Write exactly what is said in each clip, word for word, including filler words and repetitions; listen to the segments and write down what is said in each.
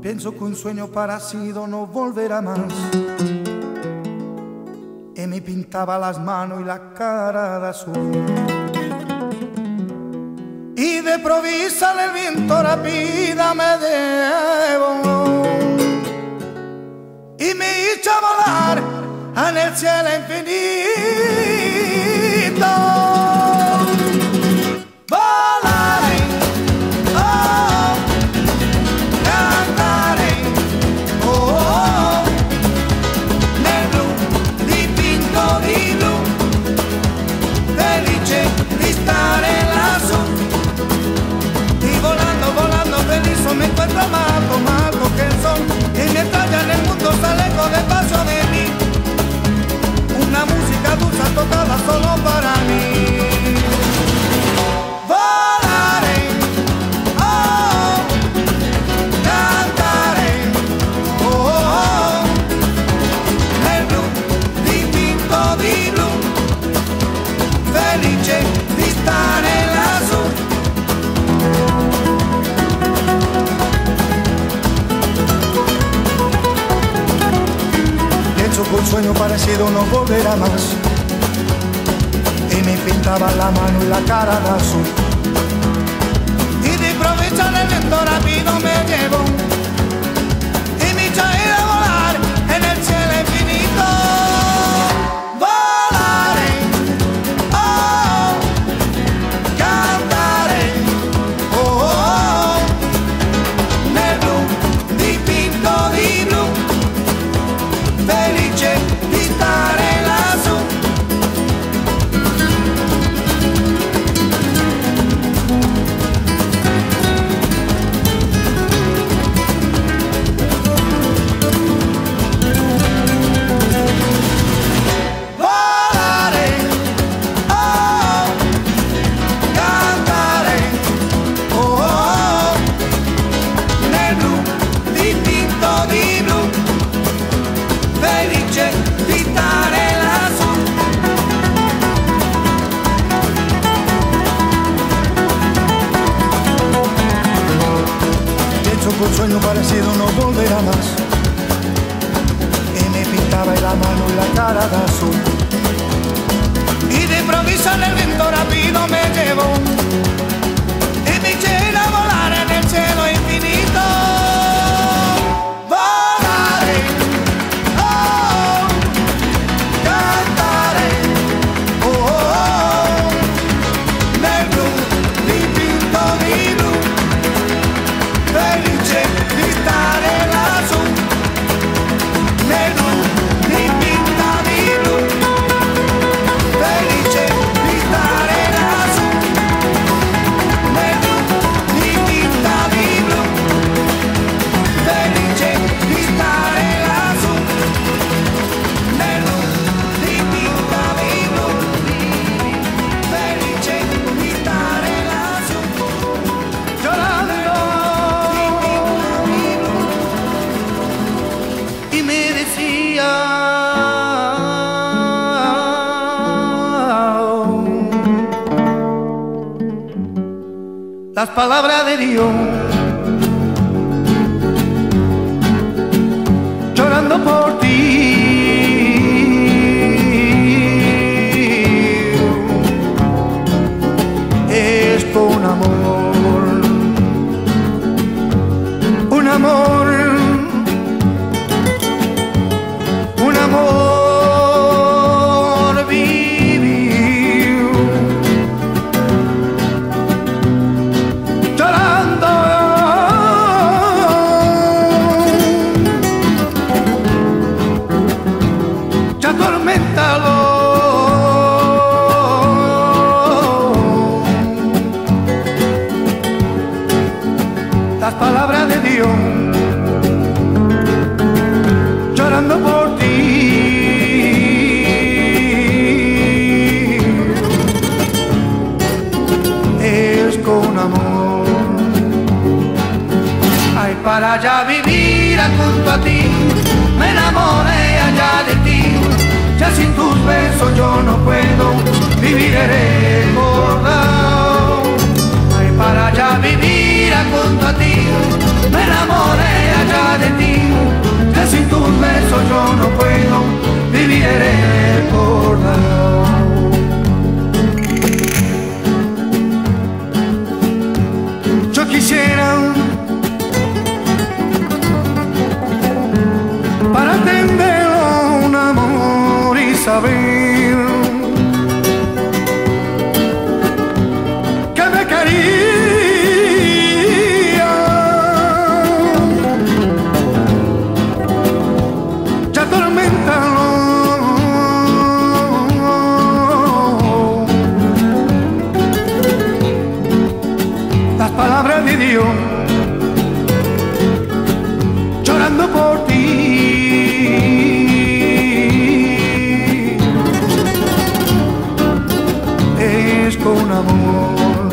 Pienso que un sueño parecido no volverá más. Y me pintaba las manos y la cara de azul. Y de provisa el viento rápida me llevó y me hizo volar en el cielo infinito. Volaré, oh, cantaré, oh, oh, nel blu dipinto di blu, felice di stare lassù. Y volando, volando feliz me encuentro amado, amado que son. Y mientras ya en el mundo sale con el paso de mí, una música dulce tocada solo para mí. Volaré, oh, cantaré, oh, oh, nel blu dipinto di blu, felice di stare lassù. Con un sueño parecido no volverá más. Y me pintaba la mano y la cara de azul. Y de improviso el viento rápido me llevó y me hizo ir a volar en el cielo infinito. Volaré, oh, cantaré, oh, oh, nel blu dipinto di blu, felice di stare lassù. Volare, oh, cantare, oh, oh, nel blu dipinto di blu, felice di stare lassù. Pienso que un sueño parecido no volverá más. Y me pintaba la mano y la cara de azul. Y de improviso el viento rápido me llevó y me hizo ir a volar en el cielo infinito. Volaré, oh, cantaré, oh, oh, nel blu dipinto di blu, felice di stare lassù. Nel blu dipinto di blu, felice di stare lassù. Nel blu dipinto di blu, felice di stare lassù. Nel blu dipinto di blu, felice di stare lassù. Llorando y me decía las palabras de Dios, llorando por ti. Es por un amor, un amor, un amor vivió, llorando, ya atorméntalo. Las palabras de Dios, llorando por ti. Es con amor. Ay, para ya vivir junto a ti, me enamoré allá de ti. Ya sin tus besos yo no puedo vivir recordado. Ay, para ya vivir junto a ti, me enamoré allá besos yo no puedo vivir recordado. Yo quisiera para entender un amor y saber que me quería, ya atormentado las palabras de Dios llorando por ti. Es con amor,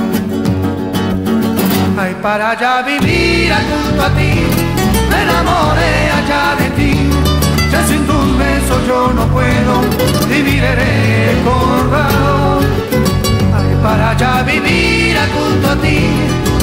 ay, para allá vivir junto a ti, me enamoré allá de ti. Ya sin tus besos yo no puedo vivir recordado. Ay, para allá vivir junto a ti,